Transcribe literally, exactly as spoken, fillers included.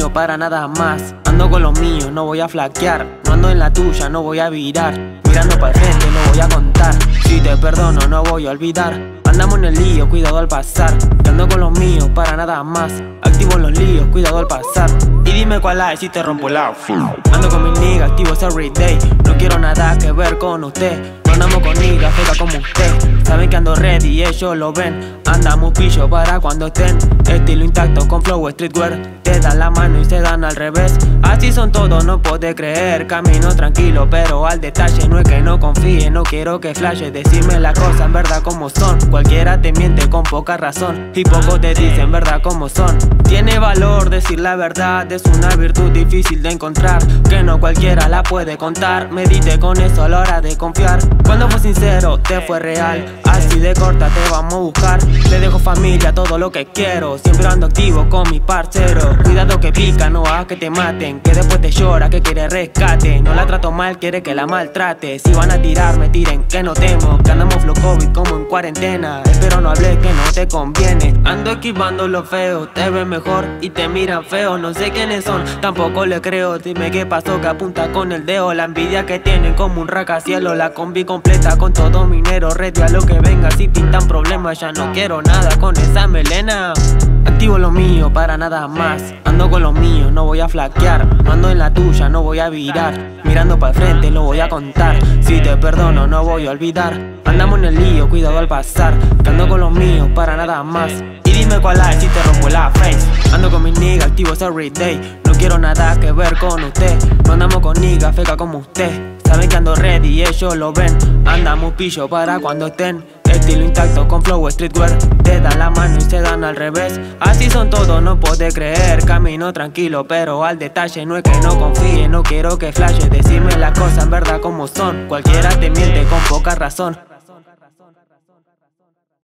mío para nada más. Ando con los míos, no voy a flaquear. No ando en la tuya, no voy a virar. Mirando para el frente, no voy a contar. Si te perdono, no voy a olvidar. Andamos en el lío, cuidado al pasar. Que ando con los míos para nada más. Activo los líos, cuidado al pasar. Y dime cuál hay si te rompo la Ando con mis niggas, activos everyday. No quiero nada que ver con usted. No andamos con niggas feca como usted. Saben que ando ready y ellos lo ven. Andamos pillo para cuando estén. Estilo intacto con flow streetwear. Te dan la mano y se dan al revés. Así son todos, no podés creer. Camino tranquilo pero al detalle. No es que no confíe, no quiero que flashe. Decirme las cosas en verdad como son. Cualquiera te miente con poca razón. Y pocos te dicen verdad como son. Tiene valor decir la verdad. Es una virtud difícil de encontrar. Que no cualquiera la puede contar. Medite con eso a la hora de confiar. Cuando fue sincero, te fue real. Así de corta te vamos a buscar. Le dejo familia, todo lo que quiero. Siempre ando activo con mis parceros. Cuidado que pica, no hagas que te maten. Que después te llora, que quiere rescate. No la trato mal, quiere que la maltrate. Si van a tirar, me tiren, que no temo. Que andamos flow COVID como en cuarentena. Espero no hables que no te conviene. Ando esquivando lo feo, te ven mejor y te miran feo. No sé quiénes son, tampoco le creo. Dime qué pasó, que apunta con el dedo. La envidia que tienen como un racacielo. La combi completa con todo minero. Ready a lo que venga, si pintan problemas. Ya no quiero nada con esa melena. Activo lo mío para nada más. Ando con los míos, no voy a flaquear. No ando en la tuya, no voy a virar. Mirando para el frente, lo voy a contar. Si te perdono, no voy a olvidar. Andamos en el lío, cuidado al pasar. Que ando con los míos para nada más. Y dime cuál hay si te rompo la face. Ando con mis niggas, activos everyday. No quiero nada que ver con usted. No andamos con niggas feca como usted. Saben que ando ready y ellos lo ven. Andamos pillo para cuando estén. Estilo intacto con flow streetwear. Te dan la mano y se dan al revés. Así son todos, no podés creer. Camino tranquilo pero al detalle. No es que no confíe, no quiero que flashe. Decirme las cosas en verdad como son. Cualquiera te miente con poca razón.